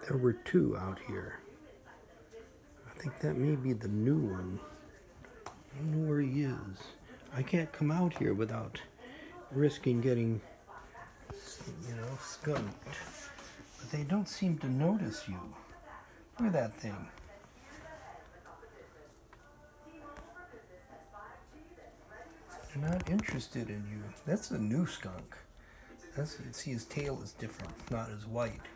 There were two out here. I think that may be the new one. I don't know where he is. I can't come out here without risking getting, skunked. But they don't seem to notice you. Look at that thing. They're not interested in you. That's a new skunk. See, his tail is different. It's not as white.